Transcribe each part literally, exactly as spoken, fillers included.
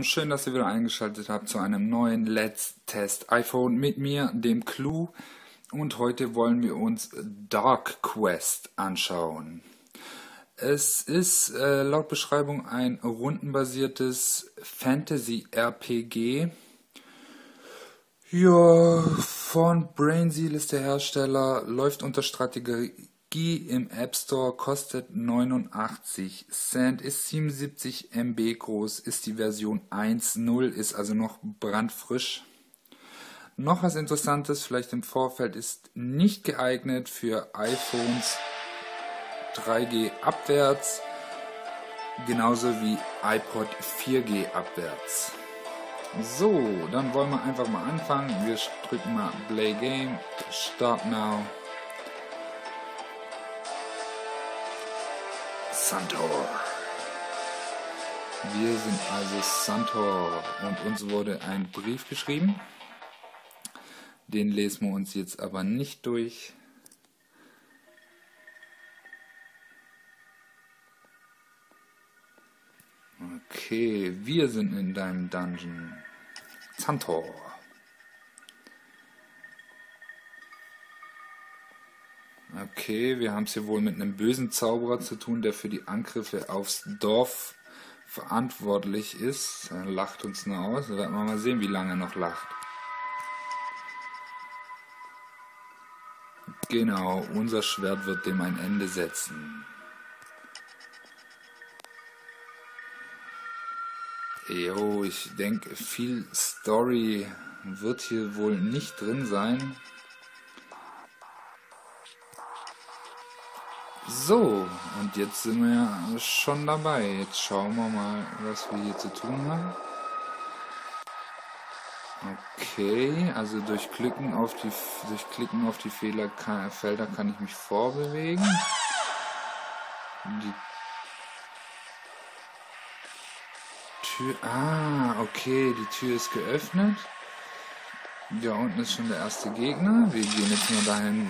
Schön, dass ihr wieder eingeschaltet habt zu einem neuen Let's Test iPhone mit mir, dem Clu. Und heute wollen wir uns Dark Quest anschauen. Es ist äh, laut Beschreibung ein rundenbasiertes Fantasy-R P G. Ja, von Brainseal ist der Hersteller, läuft unter Strategie im App Store, kostet neunundachtzig Cent, ist siebenundsiebzig Megabyte groß, ist die Version eins Punkt null, ist also noch brandfrisch. Noch was Interessantes, vielleicht im Vorfeld, ist nicht geeignet für iPhones drei G abwärts, genauso wie iPod vier G abwärts. So, dann wollen wir einfach mal anfangen. Wir drücken mal Play Game, Start Now. Santor. Wir sind also Santor und uns wurde ein Brief geschrieben. Den lesen wir uns jetzt aber nicht durch. Okay, wir sind in deinem Dungeon. Santor. Okay, wir haben es hier wohl mit einem bösen Zauberer zu tun, der für die Angriffe aufs Dorf verantwortlich ist. Er lacht uns nur aus. Da werden wir mal sehen, wie lange er noch lacht. Genau, unser Schwert wird dem ein Ende setzen. Jo, ich denke, viel Story wird hier wohl nicht drin sein. So, und jetzt sind wir ja schon dabei. Jetzt schauen wir mal, was wir hier zu tun haben. Okay, also durch Klicken auf die, durch Klicken auf die Fehler kann, Felder kann ich mich vorbewegen. Die Tür, ah, okay, die Tür ist geöffnet. Da unten ist schon der erste Gegner. Wir gehen jetzt nur dahin.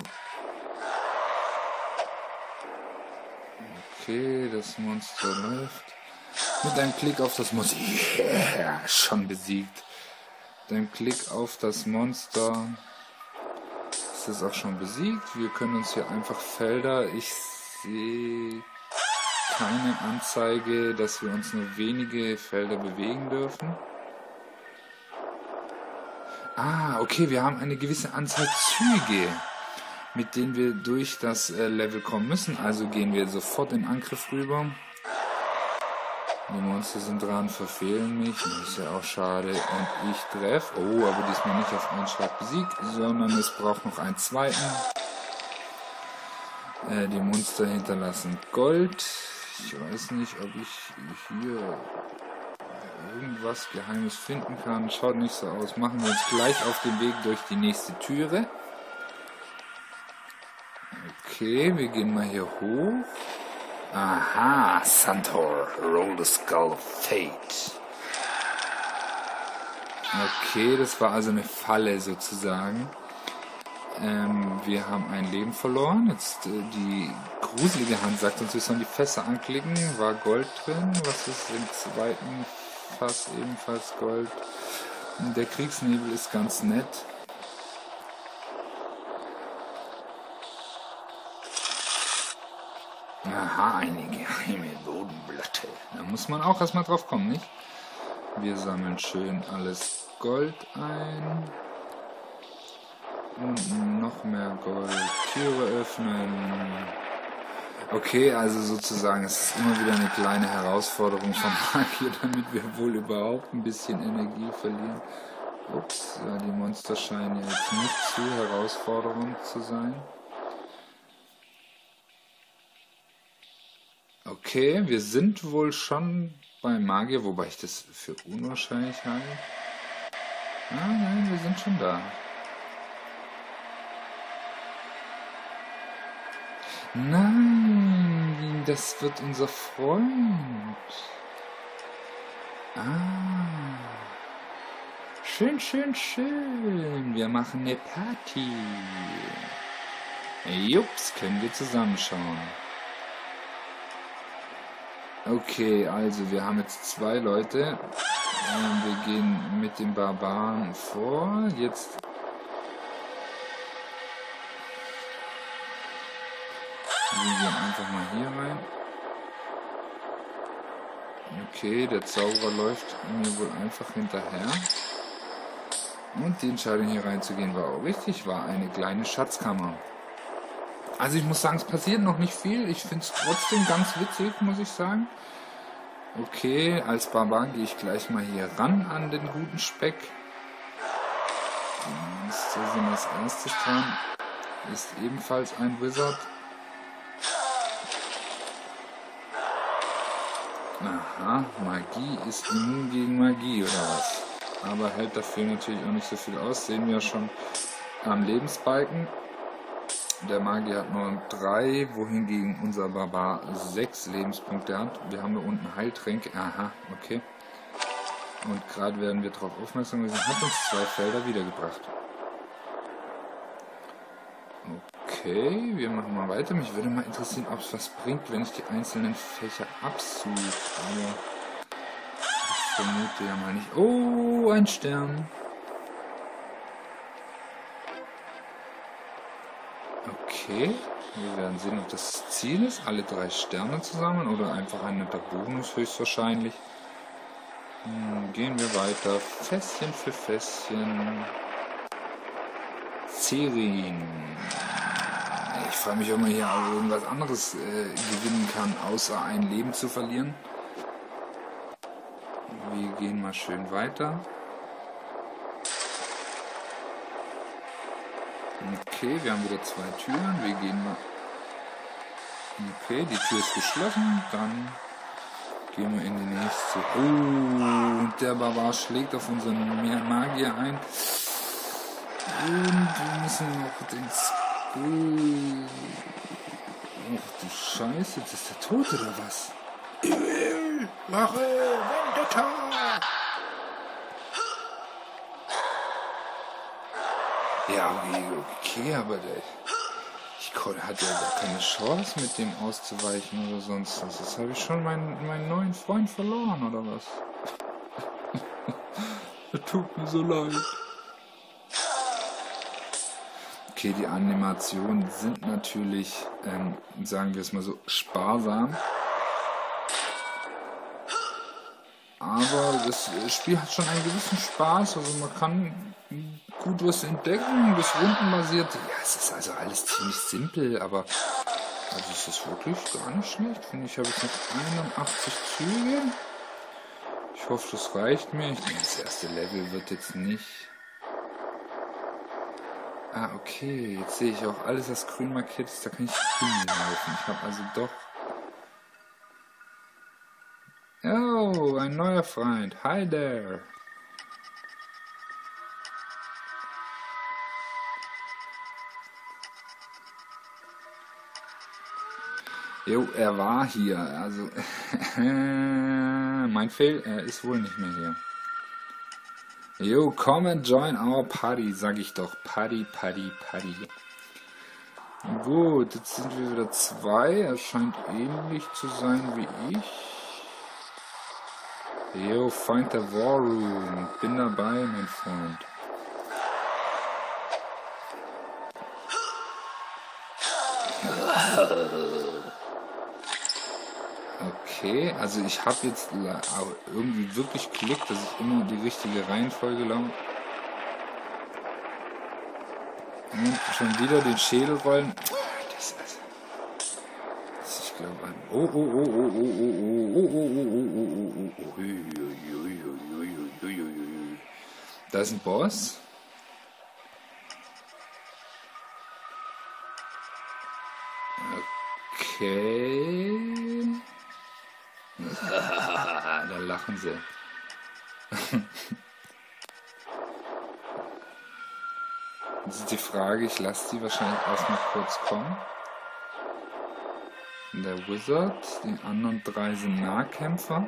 Okay, das Monster läuft. Mit einem Klick auf das Monster. Yeah, schon besiegt. Mit einem Klick auf das Monster ist es auch schon besiegt. Wir können uns hier einfach Felder. Ich sehe keine Anzeige, dass wir uns nur wenige Felder bewegen dürfen. Ah, okay, wir haben eine gewisse Anzahl Züge, mit denen wir durch das äh, Level kommen müssen. Also gehen wir sofort in Angriff rüber. Die Monster sind dran, verfehlen mich. Das ist ja auch schade. Und ich treffe. Oh, aber diesmal nicht auf einen Schlag besiegt, sondern es braucht noch einen zweiten. Äh, die Monster hinterlassen Gold. Ich weiß nicht, ob ich hier irgendwas Geheimes finden kann. Schaut nicht so aus. Machen wir uns gleich auf den Weg durch die nächste Türe. Okay, wir gehen mal hier hoch. Aha, Santor, roll the skull of fate. Okay, das war also eine Falle sozusagen. Ähm, wir haben ein Leben verloren. Jetzt äh, die gruselige Hand sagt uns, wir sollen die Fässer anklicken. War Gold drin? Was ist im zweiten Fass ebenfalls Gold? Der Kriegsnebel ist ganz nett. Aha, eine geheime Bodenplatte. Da muss man auch erstmal drauf kommen, nicht? Wir sammeln schön alles Gold ein. Und noch mehr Gold. Türe öffnen. Okay, also sozusagen, es ist immer wieder eine kleine Herausforderung von Magier, damit wir wohl überhaupt ein bisschen Energie verlieren. Ups, ja, die Monster scheinen ja jetzt nicht zu herausfordernd zu sein. Okay, wir sind wohl schon bei Magier, wobei ich das für unwahrscheinlich halte. Ah, nein, wir sind schon da. Nein, das wird unser Freund. Ah, schön, schön, schön. Wir machen eine Party. Jups, können wir zusammenschauen. Okay, also wir haben jetzt zwei Leute. Und wir gehen mit dem Barbaren vor. Jetzt wir gehen einfach mal hier rein. Okay, der Zauberer läuft mir wohl einfach hinterher. Und die Entscheidung hier reinzugehen war auch richtig, war eine kleine Schatzkammer. Also ich muss sagen, es passiert noch nicht viel. Ich finde es trotzdem ganz witzig, muss ich sagen. Okay, als Barbar gehe ich gleich mal hier ran an den guten Speck. So sind als erstes dran. Ist ebenfalls ein Wizard. Aha, Magie ist immun gegen Magie oder was? Aber hält dafür natürlich auch nicht so viel aus. Sehen wir ja schon am Lebensbalken. Der Magier hat nur drei, wohingegen unser Barbar sechs Lebenspunkte hat. Wir haben hier unten Heiltränke. Aha, okay. Und gerade werden wir darauf aufmerksam gewesen, hat uns zwei Felder wiedergebracht. Okay, wir machen mal weiter. Mich würde mal interessieren, ob es was bringt, wenn ich die einzelnen Fächer absuche. Aber ich vermute ja mal nicht. Oh, ein Stern. Okay, wir werden sehen, ob das Ziel ist. Alle drei Sterne zusammen oder einfach ein netter Bonus höchstwahrscheinlich. Hm, gehen wir weiter. Fässchen für Fässchen. Cerin. Ich frage mich, ob man hier auch irgendwas anderes äh, gewinnen kann, außer ein Leben zu verlieren. Wir gehen mal schön weiter. Okay, wir haben wieder zwei Türen. Wir gehen mal. Okay, die Tür ist geschlossen. Dann gehen wir in die nächste. Oh, und der Barbar schlägt auf unseren Magier ein. Und wir müssen noch den Skill. Ach du Scheiße, jetzt ist der tot oder was? Ich will Wache, Vendetta! Ja, okay, okay, aber der, ich hatte ja gar keine Chance mit dem auszuweichen oder sonst was. Jetzt habe ich schon meinen, meinen neuen Freund verloren oder was? Das tut mir so leid. Okay, die Animationen sind natürlich, ähm, sagen wir es mal so, sparsam. Aber das Spiel hat schon einen gewissen Spaß, also man kann gut was entdecken, das rundenbasiert. Ja, es ist also alles ziemlich simpel, aber also es ist wirklich gar nicht schlecht, finde ich. Ich habe jetzt noch einundachtzig Züge. Ich hoffe, das reicht mir. Ich denke, das erste Level wird jetzt nicht... Ah, okay, jetzt sehe ich auch alles, was grün markiert ist, da kann ich hinlaufen. Ich habe also doch... Oh, ein neuer Freund. Hi there. Jo, er war hier. Also, mein Fehl, er ist wohl nicht mehr hier. Jo, come and join our party, sag ich doch. Party, Party, Party. Gut, jetzt sind wir wieder zwei. Er scheint ähnlich zu sein wie ich. Yo, find the war room. Bin dabei, mein Freund. Okay, also ich habe jetzt irgendwie wirklich Glück, dass ich immer die richtige Reihenfolge laufe. Und schon wieder den Schädel rollen. Das ist, das ist, ich glaube, ein... Oh, oh, oh, oh, oh, oh, oh, oh, oh, oh, oh, oh, oh. Da ist ein Boss. Okay. Da lachen sie. Das ist die Frage, ich lasse die wahrscheinlich erstmal kurz kommen. Der Wizard, die anderen drei sind Nahkämpfer.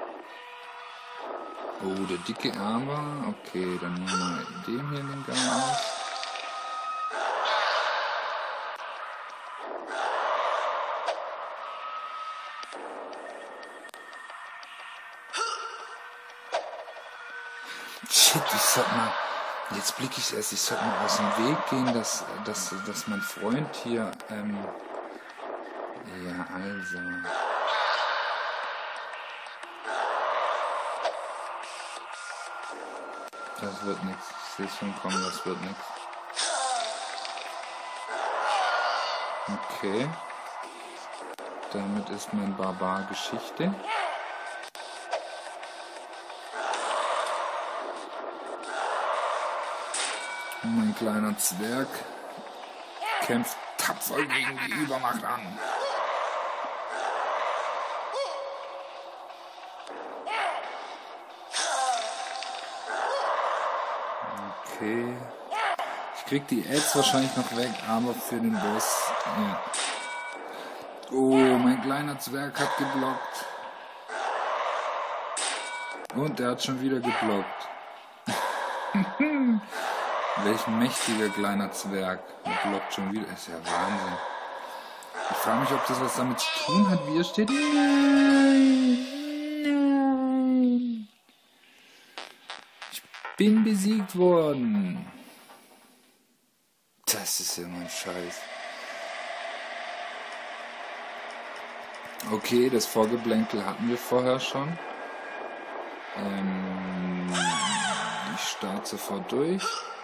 Oh, der dicke aber. Okay, dann machen wir dem hier den Gang aus. Shit, ich sollte mal... Jetzt blicke ich erst, ich sollte mal aus dem Weg gehen, dass, dass, dass mein Freund hier... Ähm, ja, also... Das wird nichts. Ich sehe es schon kommen, das wird nichts. Okay. Damit ist mein Barbar Geschichte. Und mein kleiner Zwerg kämpft tapfer gegen die Übermacht an. Okay. Ich krieg die Ads wahrscheinlich noch weg, aber für den Boss, ja. Oh, mein kleiner Zwerg hat geblockt. Und er hat schon wieder geblockt. Welch mächtiger kleiner Zwerg. Er blockt schon wieder. Ist ja Wahnsinn. Ich frage mich, ob das was damit zu tun hat, wie er steht. Nein, nein. Ich bin besiegt worden. Das ist ja mein Scheiß. Okay, das Vorgeblänkel hatten wir vorher schon. Ähm, ich starte sofort durch.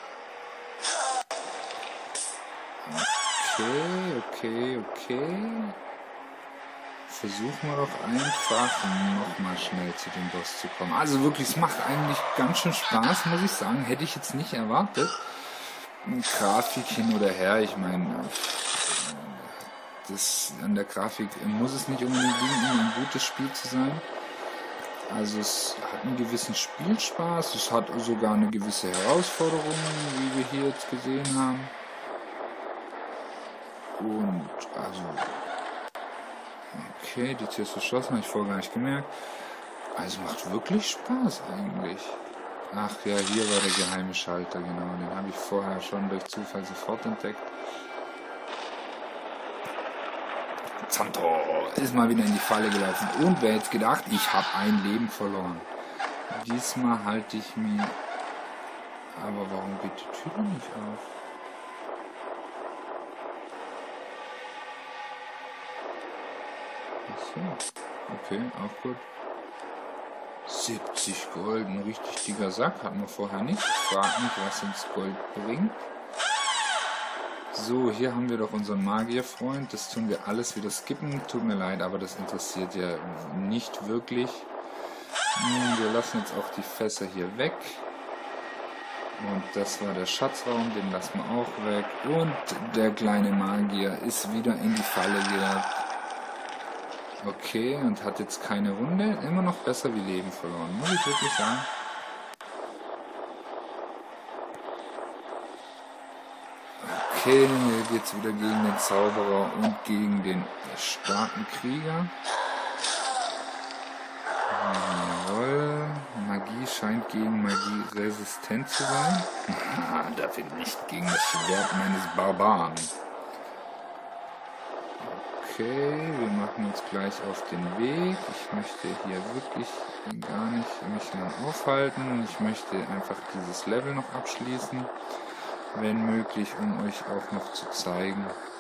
Okay, okay, okay. Versuchen wir doch einfach nochmal schnell zu dem Boss zu kommen. Also wirklich, es macht eigentlich ganz schön Spaß, muss ich sagen. Hätte ich jetzt nicht erwartet. Grafik hin oder her, ich meine, das, an der Grafik muss es nicht unbedingt liegen, um ein gutes Spiel zu sein. Also es hat einen gewissen Spielspaß, es hat sogar eine gewisse Herausforderung, wie wir hier jetzt gesehen haben. Und also, okay, die Tür ist verschlossen, habe ich vorher gar nicht gemerkt. Also macht wirklich Spaß eigentlich. Ach ja, hier war der geheime Schalter, genau, den habe ich vorher schon durch Zufall sofort entdeckt. Zanto ist mal wieder in die Falle gelaufen. Und wer hätte gedacht, ich habe ein Leben verloren. Diesmal halte ich mir... Aber warum geht die Tür nicht auf? Achso. Okay, auch gut. siebzig Gold, ein richtig dicker Sack, hatten wir vorher nicht. Ich frage mich, was uns Gold bringt. So, hier haben wir doch unseren Magierfreund. Das tun wir alles wieder skippen. Tut mir leid, aber das interessiert ja nicht wirklich. Wir lassen jetzt auch die Fässer hier weg. Und das war der Schatzraum, den lassen wir auch weg. Und der kleine Magier ist wieder in die Falle gelaufen. Okay, und hat jetzt keine Runde. Immer noch besser wie Leben verloren, muss ich wirklich sagen. Okay, hier geht es wieder gegen den Zauberer und gegen den starken Krieger. Jawohl, Magie scheint gegen Magie resistent zu sein. Dafür nicht gegen das Schwert meines Barbaren. Okay, wir machen uns gleich auf den Weg. Ich möchte hier wirklich gar nicht mich lang aufhalten. Ich möchte einfach dieses Level noch abschließen, wenn möglich, um euch auch noch zu zeigen,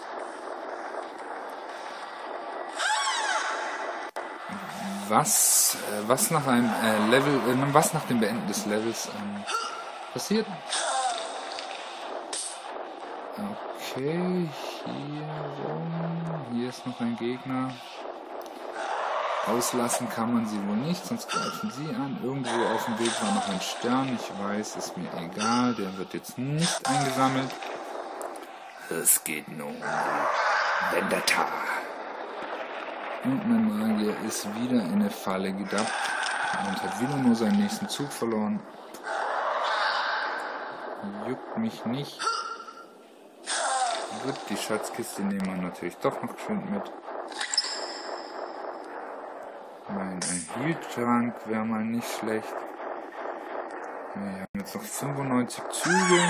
was, äh, was nach einem äh, Level, äh, was nach dem Beenden des Levels ähm, passiert. Okay, hier rum, hier ist noch ein Gegner. Auslassen kann man sie wohl nicht, sonst greifen sie an. Irgendwo auf dem Weg war noch ein Stern, ich weiß, ist mir egal, der wird jetzt nicht eingesammelt. Es geht nur um Vendetta. Und mein Magier ist wieder in eine Falle gedappt und hat wieder nur seinen nächsten Zug verloren. Juckt mich nicht. Gut, die Schatzkiste nehmen wir natürlich doch noch schön mit. Mein Heal-Trank wäre mal nicht schlecht. Wir haben jetzt noch fünfundneunzig Züge.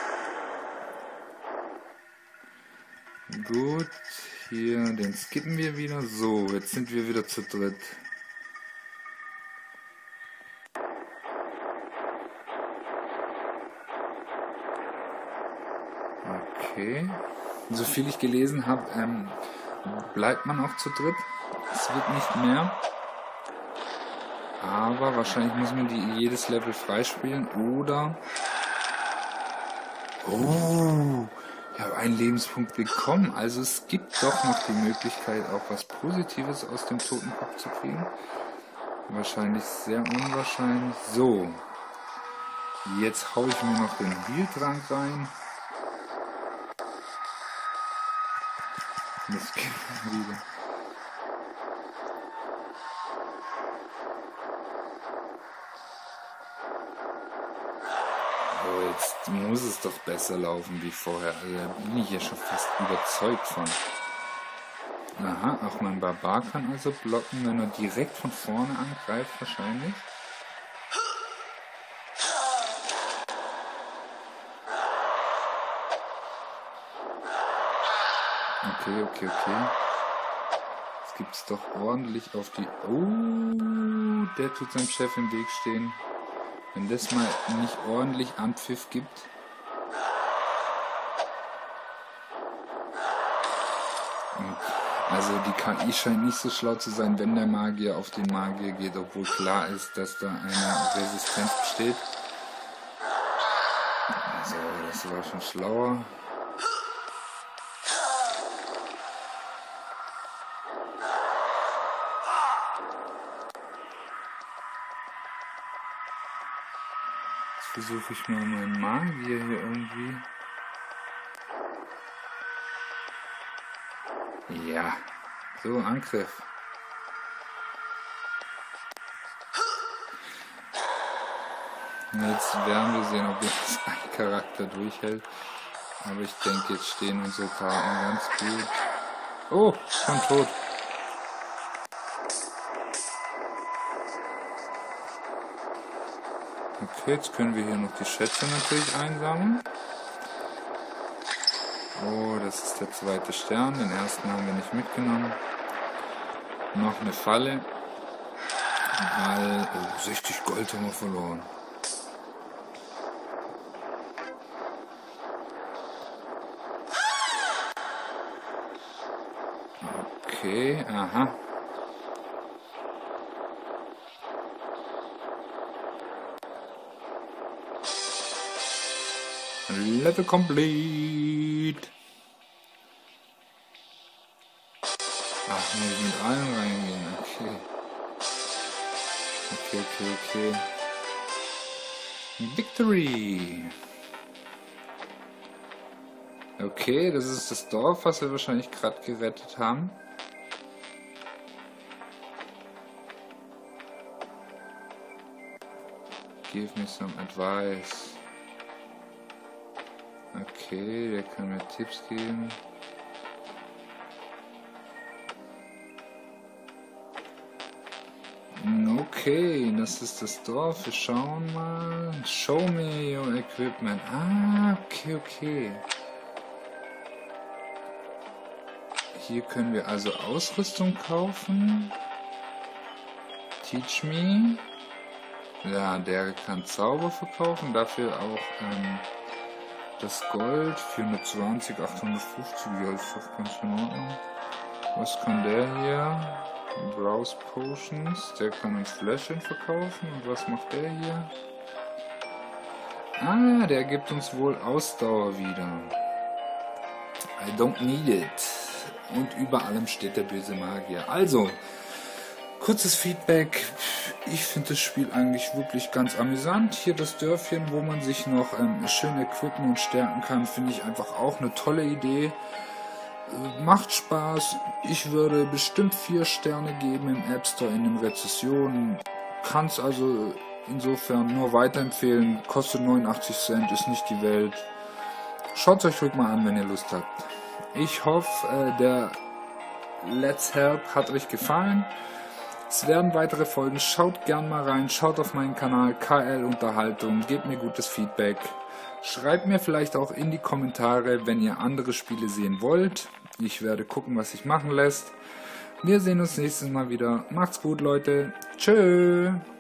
Gut, hier, den skippen wir wieder. So, jetzt sind wir wieder zu dritt. Okay. So viel ich gelesen habe, ähm, bleibt man auch zu dritt. Es wird nicht mehr. Aber wahrscheinlich muss man die jedes Level freispielen oder... Oh, ich habe einen Lebenspunkt bekommen. Also es gibt doch noch die Möglichkeit, auch was Positives aus dem Totenkopf zu kriegen. Wahrscheinlich sehr unwahrscheinlich. So, jetzt haue ich mir noch den Heiltrank rein. Das geht wieder. Oh, jetzt muss es doch besser laufen wie vorher. Also da bin ich ja schon fast überzeugt von. Aha, auch mein Barbar kann also blocken, wenn er direkt von vorne angreift wahrscheinlich. Okay, okay, okay. Jetzt gibt es doch ordentlich auf die... Oh, der tut seinem Chef im Weg stehen. Wenn das mal nicht ordentlich Anpfiff gibt. Also die K I scheint nicht so schlau zu sein, wenn der Magier auf den Magier geht, obwohl klar ist, dass da eine Resistenz besteht. So, das war schon schlauer. Jetzt versuche ich mal meinen Magier hier irgendwie... Ja, so, Angriff. Jetzt werden wir sehen, ob jetzt ein Charakter durchhält. Aber ich denke, jetzt stehen unsere Karten ganz gut. Oh, schon tot. Okay, jetzt können wir hier noch die Schätze natürlich einsammeln. Oh, das ist der zweite Stern. Den ersten haben wir nicht mitgenommen. Noch eine Falle. Weil oh, sechzig Gold haben wir verloren. Okay, aha. Level complete. Ach, muss ich mit allen reingehen. Okay. Okay, okay, okay. Victory. Okay, das ist das Dorf, was wir wahrscheinlich gerade gerettet haben. Give me some advice. Okay, der kann mir Tipps geben. Okay, das ist das Dorf. Wir schauen mal. Show me your equipment. Ah, okay, okay. Hier können wir also Ausrüstung kaufen. Teach me. Ja, der kann Zauber verkaufen. Dafür auch ähm, das Gold. vierhundertzwanzig, achthundertfünfzig. Ja, ist doch ganz in Ordnung. Was kann der hier? Browse Potions, der kann uns Fläschchen verkaufen. Und was macht der hier? Ah, der gibt uns wohl Ausdauer wieder. I don't need it. Und über allem steht der böse Magier. Also, kurzes Feedback. Ich finde das Spiel eigentlich wirklich ganz amüsant. Hier das Dörfchen, wo man sich noch ähm, schön equippen und stärken kann, finde ich einfach auch eine tolle Idee. Macht Spaß. Ich würde bestimmt vier Sterne geben im App Store in den Rezessionen. Kann es also insofern nur weiterempfehlen. Kostet neunundachtzig Cent, ist nicht die Welt. Schaut es euch ruhig mal an, wenn ihr Lust habt. Ich hoffe, äh, der Let's Help hat euch gefallen. Es werden weitere Folgen. Schaut gern mal rein. Schaut auf meinen Kanal K L Unterhaltung. Gebt mir gutes Feedback. Schreibt mir vielleicht auch in die Kommentare, wenn ihr andere Spiele sehen wollt. Ich werde gucken, was sich machen lässt. Wir sehen uns nächstes Mal wieder. Macht's gut, Leute. Tschö.